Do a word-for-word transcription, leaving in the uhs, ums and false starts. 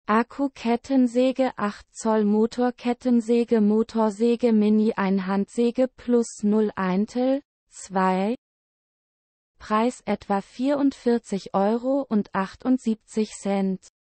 Akku-Kettensäge acht Zoll Motorkettensäge Motorsäge Mini Einhandsäge plus null Eintel, zwei. Preis etwa vierundvierzig Euro und achtundsiebzig Cent.